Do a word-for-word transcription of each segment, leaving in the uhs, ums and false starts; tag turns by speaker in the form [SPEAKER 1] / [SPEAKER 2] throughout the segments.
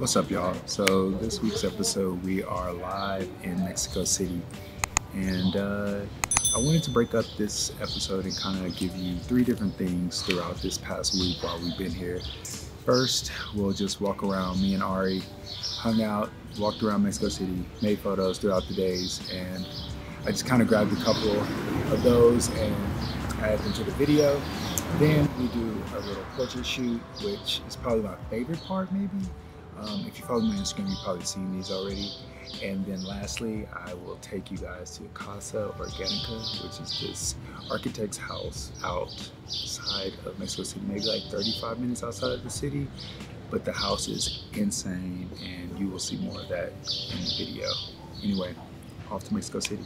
[SPEAKER 1] What's up, y'all? So this week's episode, we are live in Mexico City, and uh, I wanted to break up this episode and kind of give you three different things throughout this past week while we've been here. First, we'll just walk around. Me and Ari hung out, walked around Mexico City, made photos throughout the days, and I just kind of grabbed a couple of those and added them to the video. Then we do a little portrait shoot, which is probably my favorite part, maybe. Um, if you follow me on Instagram, you've probably seen these already. And then lastly, I will take you guys to Casa Organica, which is this architect's house outside of Mexico City, maybe like thirty-five minutes outside of the city. But the house is insane, and you will see more of that in the video. Anyway, off to Mexico City.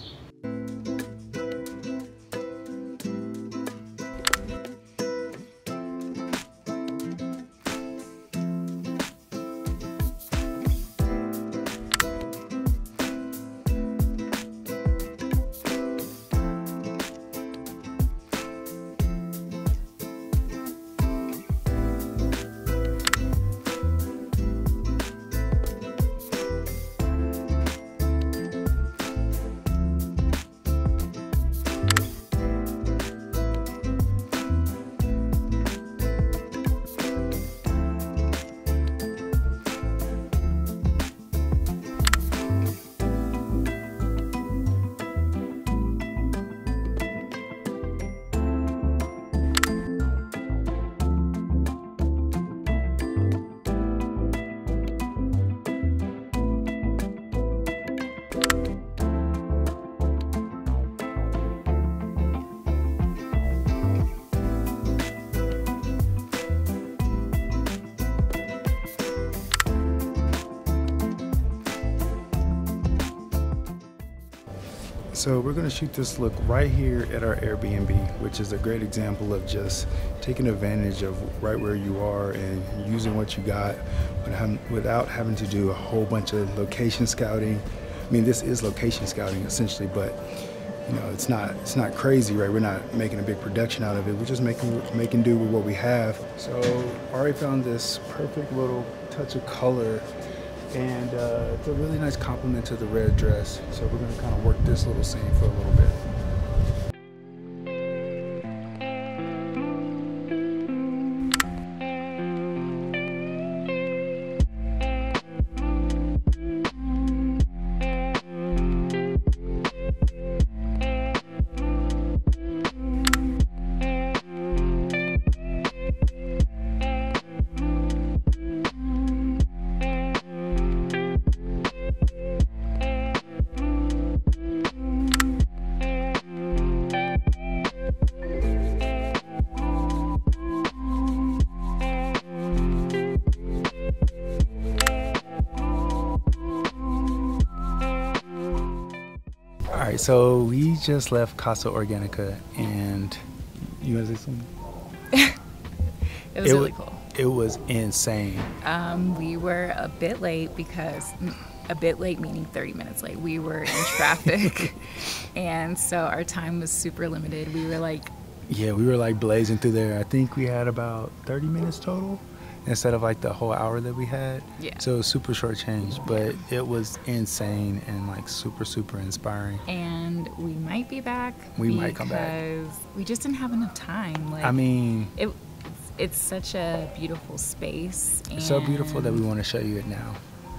[SPEAKER 1] So we're going to shoot this look right here at our Airbnb, which is a great example of just taking advantage of right where you are and using what you got without having to do a whole bunch of location scouting. I mean, this is location scouting essentially, but you know, it's not it's not crazy, right? We're not making a big production out of it. We're just making making do with what we have. So Ari found this perfect little touch of color, and uh, it's a really nice compliment to the red dress. So we're gonna kind of work this little scene for a little bit. Alright, so we just left Casa Organica, and you want to say something?
[SPEAKER 2] It was
[SPEAKER 1] it
[SPEAKER 2] really
[SPEAKER 1] was,
[SPEAKER 2] cool.
[SPEAKER 1] It was insane.
[SPEAKER 2] Um, we were a bit late because, a bit late meaning thirty minutes late. We were in traffic, and so our time was super limited. We were like...
[SPEAKER 1] Yeah, we were like blazing through there. I think we had about thirty minutes total, instead of like the whole hour that we had.
[SPEAKER 2] Yeah.
[SPEAKER 1] So it was super short change, but it was insane and like super, super inspiring.
[SPEAKER 2] And we might be back.
[SPEAKER 1] We might come back.
[SPEAKER 2] Because we just didn't have enough time. Like,
[SPEAKER 1] I mean...
[SPEAKER 2] It, it's such a beautiful space.
[SPEAKER 1] It's so beautiful that we want to show you it now.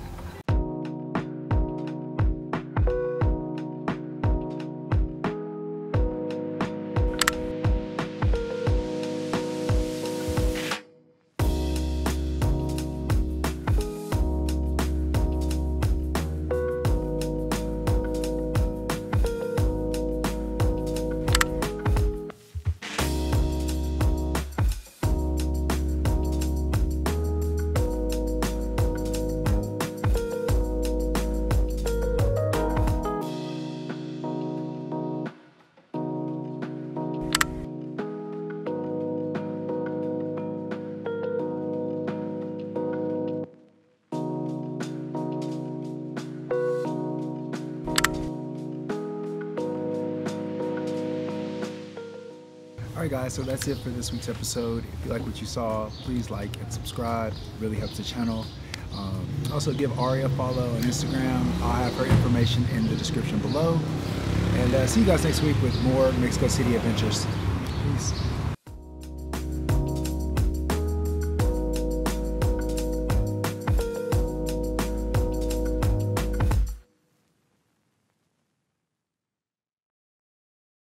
[SPEAKER 1] Alright guys, so that's it for this week's episode. If you like what you saw, please like and subscribe. It really helps the channel. Um, also, give Ari a follow on Instagram. I'll have her information in the description below. And uh, see you guys next week with more Mexico City adventures. Peace.